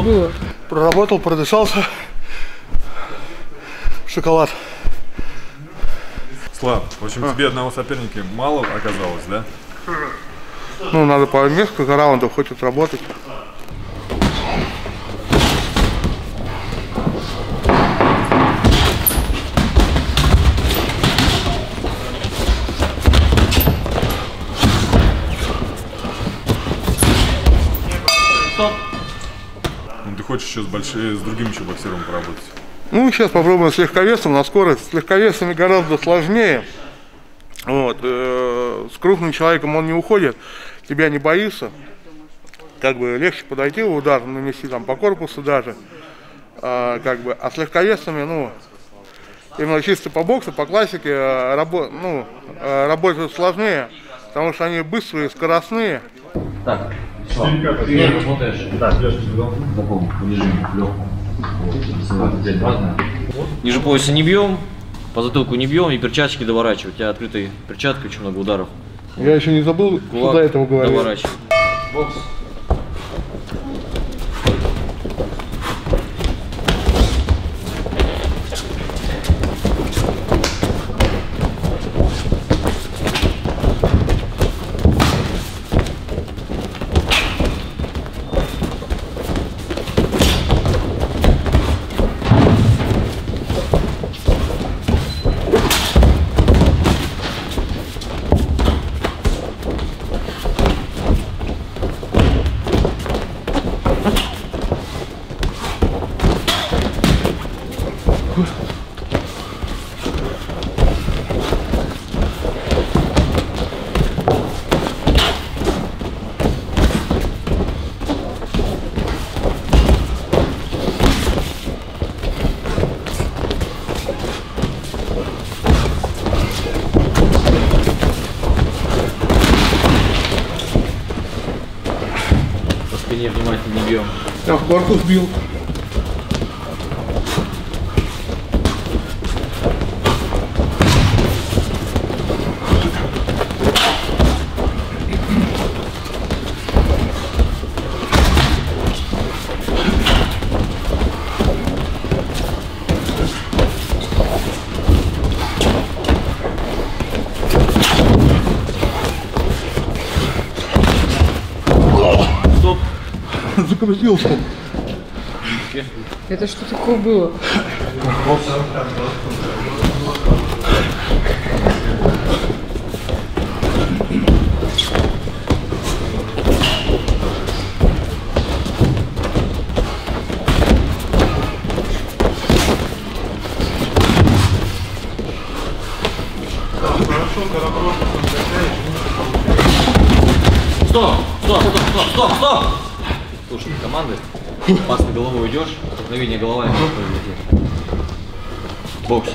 было? Проработал, продышался. Шоколад. Слав, в общем, тебе одного соперника мало оказалось, да? Ну, надо по несколько раундов хоть отработать. Ну, ты хочешь еще с другим еще боксером поработать? Ну, сейчас попробуем с легковесом на скорость. С легковесами гораздо сложнее. Вот. С крупным человеком он не уходит, тебя не боится. Как бы легче подойти, удар нанести там по корпусу даже. А с легковесами, ну, именно чисто по боксу, по классике, работать сложнее, потому что они быстрые, скоростные. Так, что? Ты работаешь? Да, в таком режиме легком. Ниже пояса не бьем, по затылку не бьем и перчатки доворачивать. У тебя открытой перчаткой очень много ударов. Я еще не забыл, что до этого говорил. Доворачивать. Бокс. Внимательно не бьем. Я в корпус бил. Закрутился. Это что такое было? Стоп! Слушай, команды, опасной головой идешь, столкновение голова и жопа летит. Бокс.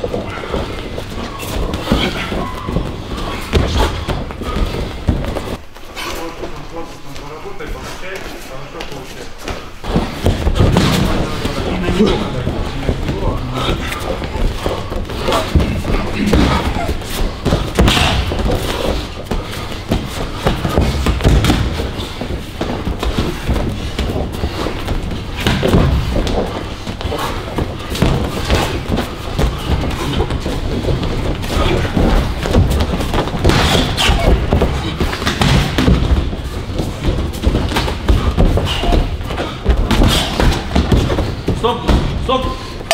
Стоп!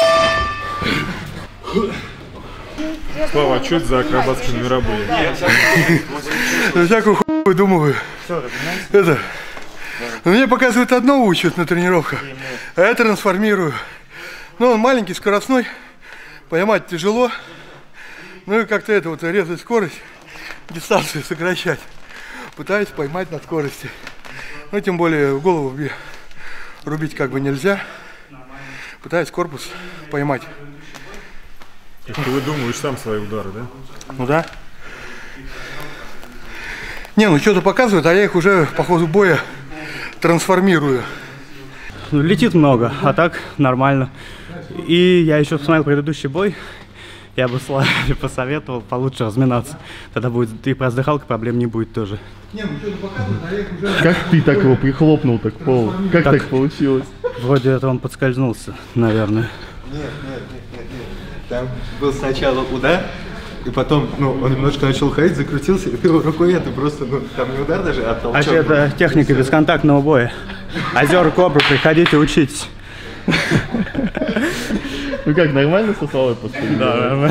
Слава, а что это за акробатские номера были? За всякую хуйню думаю. Это. Мне показывают одно, учат на тренировках, а я трансформирую. Ну, он маленький, скоростной, поймать тяжело. Ну и как-то это вот резать скорость, дистанцию сокращать. Пытаюсь поймать на скорости. Ну, тем более в голову рубить как бы нельзя. Пытаюсь корпус поймать. Ты выдумываешь сам свои удары, да? Ну да. Не, ну что-то показывают, а я их уже по ходу боя трансформирую. Летит много, а так нормально. И я еще посмотрел предыдущий бой. Я бы Славе посоветовал получше разминаться. Тогда будет и про дыхалку проблем не будет тоже. Не, ну что-то показывают, а я их уже... Как ты так его прихлопнул так пол? Как так получилось? Вроде это он подскользнулся, наверное. Нет. Там был сначала удар, и потом, ну, он немножко начал ходить, закрутился, и ты рукой это просто, ну, там не удар даже, а толчок. А это техника бесконтактного боя. Озер Кобра, приходите, учитесь. Ну как, нормально со Славой поступили? Да, нормально.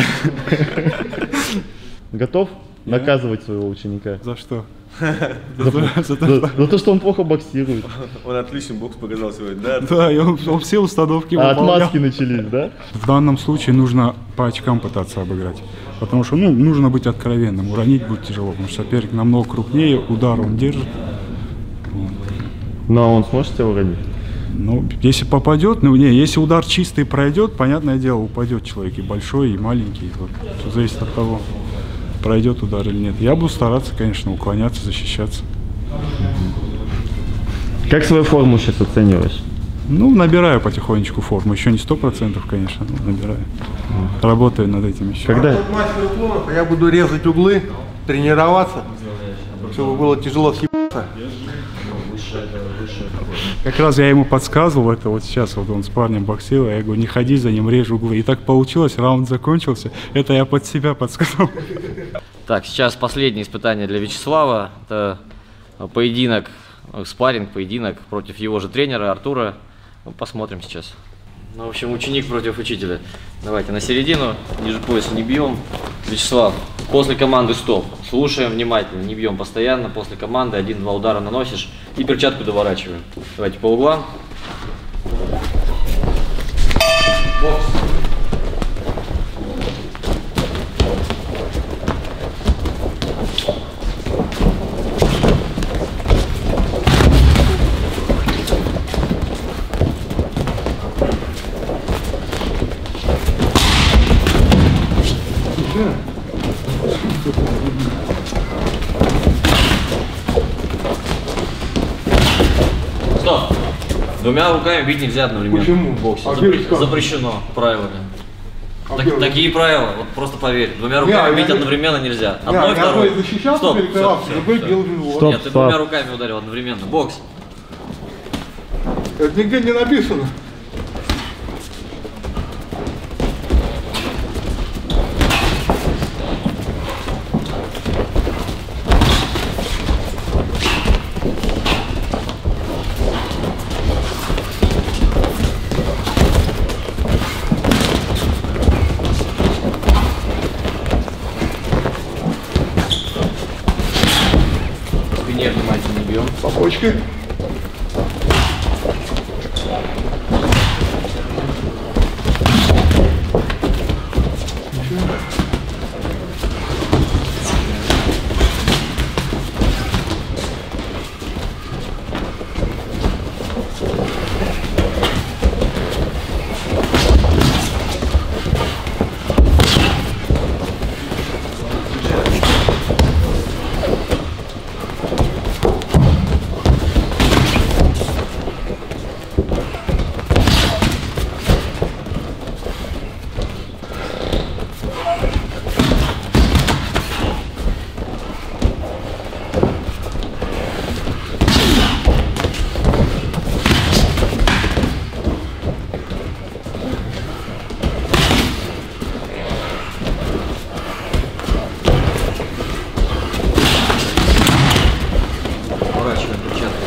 Готов наказывать своего ученика? За что? За то, что он плохо боксирует. Он отличный бокс показал сегодня, да? Да, и он все установки А выполнял. отмазки начались, да? В данном случае нужно по очкам пытаться обыграть. Потому что, ну, нужно быть откровенным. Уронить будет тяжело, потому что соперник намного крупнее, удар он держит. Ну а он сможет тебя уронить? Ну, если попадет, ну, не, если удар чистый пройдет, понятное дело, упадет человек и большой, и маленький. Вот, все зависит от того, пройдет удар или нет. Я буду стараться, конечно, уклоняться, защищаться. Как свою форму сейчас оцениваешь? Ну, набираю потихонечку форму. Еще не 100%, конечно, но набираю. Работаю над этим еще. Когда? Мастер уклонов, а я буду резать углы, тренироваться, чтобы было тяжело съебаться. Как раз я ему подсказывал это вот сейчас, вот он с парнем боксил, я говорю, не ходи за ним, режь углы. И так получилось, раунд закончился, это я под себя подсказал. Так, сейчас последнее испытание для Вячеслава. Это поединок, спарринг, поединок против его же тренера Артура. Ну, посмотрим сейчас. Ну, в общем, ученик против учителя. Давайте на середину, ниже пояса не бьем. Вячеслав, после команды стоп. Слушаем внимательно, не бьем постоянно. После команды 1-2 удара наносишь и перчатку доворачиваем. Давайте по углам. Бокс. Стоп! Двумя руками бить нельзя одновременно. Почему? В боксе. А как? Запрещено правилами. первый? Такие правила, вот просто поверь. Двумя руками бить одновременно нельзя. Одной, второй. защищался, Стоп, перекрывался, всё, другой всё. бил живот. Стоп, Нет, ты стоп. двумя руками ударил одновременно. Бокс. Это нигде не написано. В спине внимательно не бьем. По почке. Поворачиваем перчатку.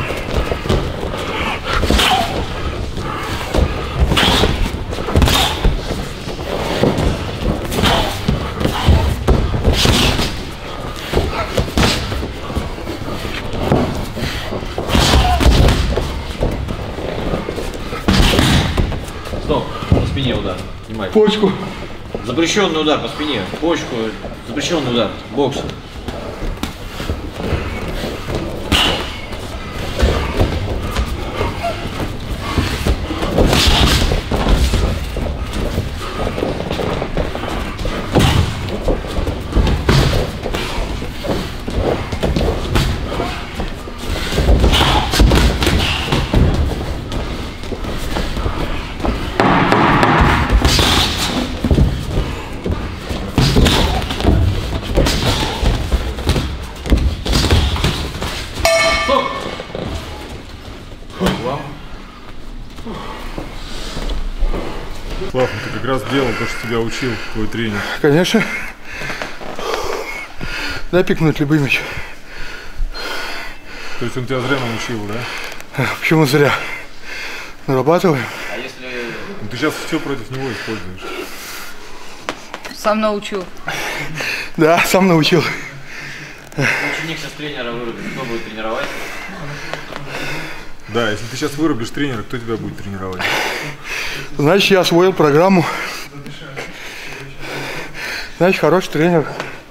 Стоп, по спине удар. Внимательно. Почку. Запрещенный удар по спине. Почку, запрещенный удар. Бокс. Слав, ну ты как раз делал то, что тебя учил твой тренер. Конечно. Дай пикнуть любой мяч. То есть он тебя зря научил, да? Почему зря? Нарабатываем. А если... Ну, ты сейчас все против него используешь. Сам научил. Да, сам научил. Ученик сейчас тренера вырубит, кто будет тренировать? Да, если ты сейчас вырубишь тренера, кто тебя будет тренировать? Значит, я освоил программу. Значит, хороший тренер.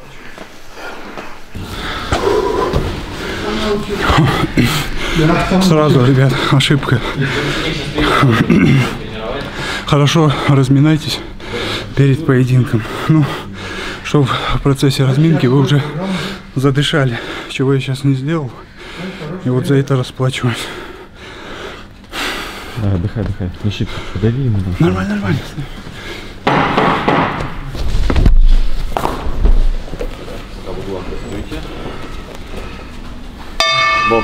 Сразу, ребят, ошибка. Хорошо разминайтесь перед поединком. Ну, чтобы в процессе разминки вы уже задышали, чего я сейчас не сделал. И вот за это расплачиваюсь. Да, отдыхай. Мишик, подави ему. Нормально. Бокс.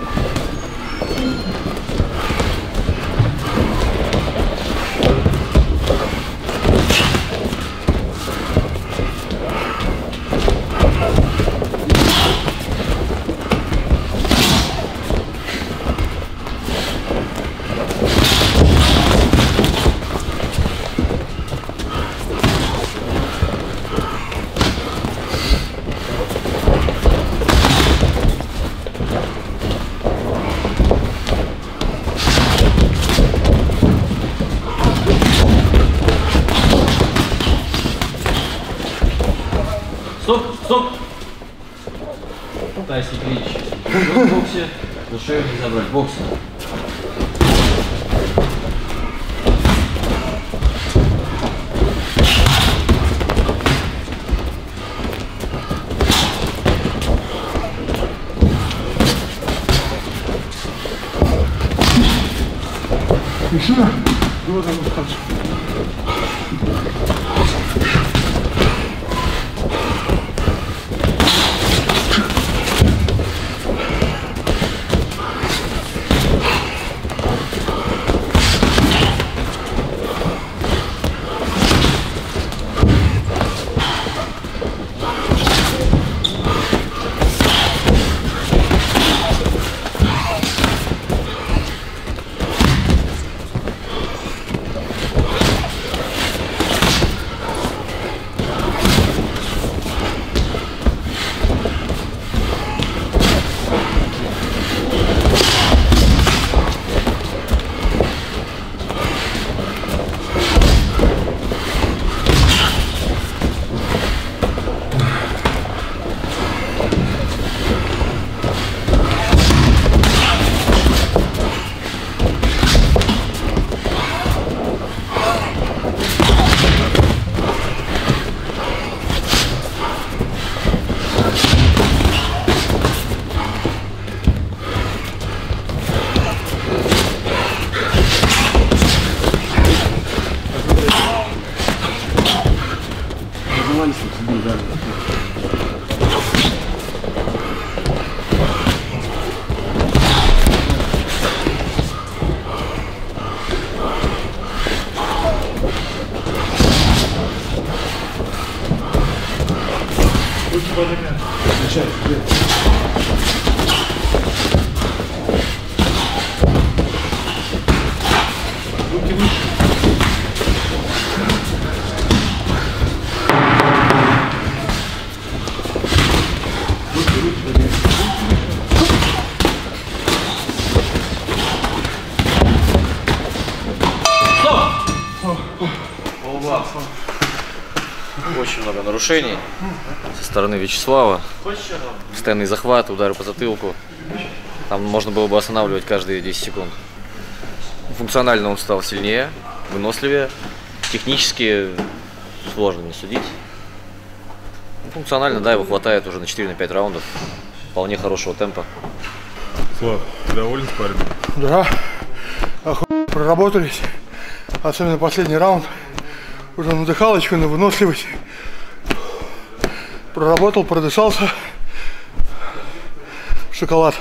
Стоп! Тайский клинч. В боксе, но шею не забрать. Бокс. Очень много нарушений со стороны Вячеслава. Постоянный захват, удары по затылку. Там можно было бы останавливать каждые 10 секунд. Функционально он стал сильнее, выносливее. Технически сложно не судить. Функционально, да, его хватает уже на 4-5 раундов. Вполне хорошего темпа. Слав, ты доволен спаррингом? Да, проработались. Особенно последний раунд. Уже на дыхалочку, на выносливость. Проработал, продышался. Шоколад.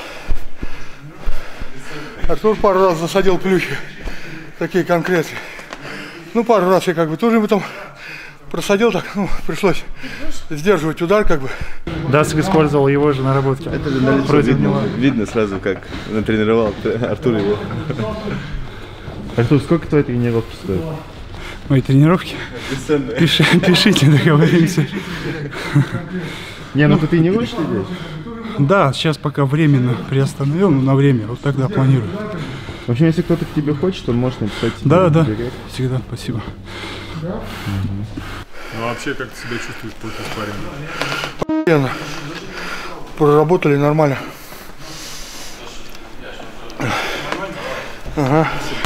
Артур пару раз засадил плюхи. Такие конкретные. Ну, пару раз я как бы тоже потом просадил так, ну, пришлось сдерживать удар как бы. Даск использовал его же наработки. Это на лицо видно сразу, как натренировал Артур его. Артур, сколько твои тренировки стоят? Мои тренировки? Пишите, договоримся. Не, ну ты тренируешь людей? Да, сейчас пока временно приостановил, но на время, вот тогда планирую. В общем, если кто-то к тебе хочет, он может написать тебе. Да, всегда, спасибо. Ну вообще, как ты себя чувствуешь после спарринга? Проработали нормально. Ага.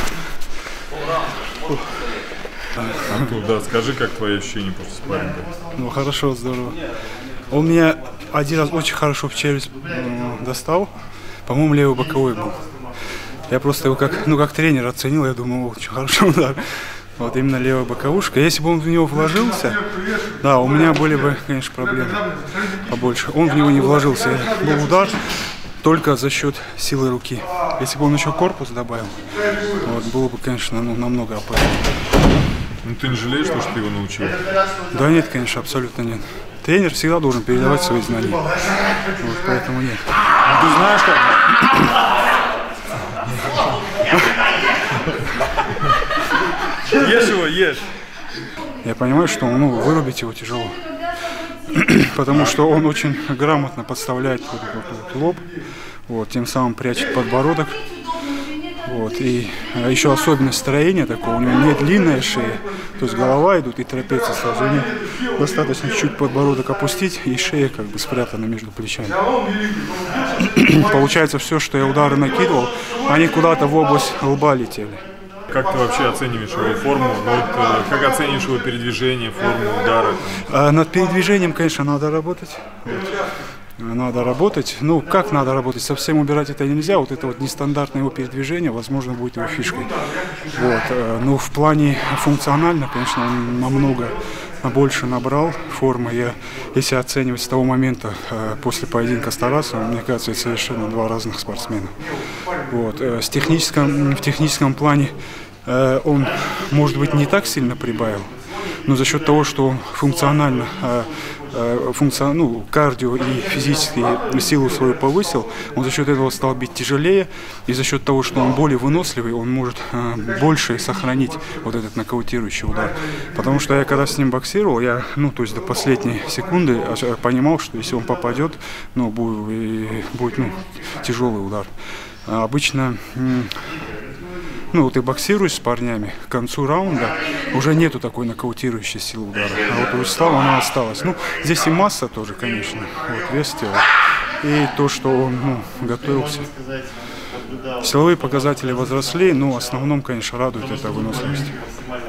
Артур, да, скажи, как твои ощущения после спарринга? Ну, хорошо, здорово. Он меня один раз очень хорошо в челюсть достал. По-моему, левый боковой был. Я просто его как тренер оценил, я думал, очень хороший удар. Вот именно левая боковушка. Если бы он в него вложился, да, у меня были бы, конечно, проблемы побольше. Он в него не вложился. Был удар только за счет силы руки. Если бы он еще корпус добавил, вот, было бы, конечно, намного опаснее. Ну ты не жалеешь, что ты его научил? Да нет, конечно, абсолютно нет. Тренер всегда должен передавать свои знания. Вот, поэтому нет. Ну ты знаешь как? Ешь его, ешь. Я понимаю, что вырубить его тяжело. Потому что он очень грамотно подставляет вот лоб, вот, тем самым прячет подбородок. Вот, и еще особенность строения такого, у него не длинная шея, то есть голова идут и трапеция сразу нет. Достаточно чуть подбородок опустить, и шея как бы спрятана между плечами. Получается, все, что я удары накидывал, они куда-то в область лба летели. Как ты вообще оцениваешь его форму? Ну, вот, как оцениваешь его передвижение, форму удара? Над передвижением, конечно, надо работать. Вот. Надо работать. Ну, как надо работать? Совсем убирать это нельзя. Вот это вот нестандартное его передвижение, возможно, будет его фишкой. Вот. Но в плане функционально, конечно, он намного больше набрал формы. Если оценивать с того момента после поединка с Тарасовым, мне кажется, это совершенно два разных спортсмена. Вот. В техническом плане он, может быть, не так сильно прибавил, но за счет того, что он функционально, кардио и физические силу свою повысил, он за счет этого стал бить тяжелее, и за счет того, что он более выносливый, он может больше сохранить вот этот нокаутирующий удар. Потому что я когда с ним боксировал, я, то есть до последней секунды понимал, что если он попадет, будет тяжелый удар. А обычно ты боксируешь с парнями, к концу раунда уже нету такой нокаутирующей силы удара. А вот у Вячеслава она осталась. Здесь и масса тоже, конечно, вот, вес тела. И то, что он готовился. Силовые показатели возросли, но в основном, конечно, радует эта выносливость.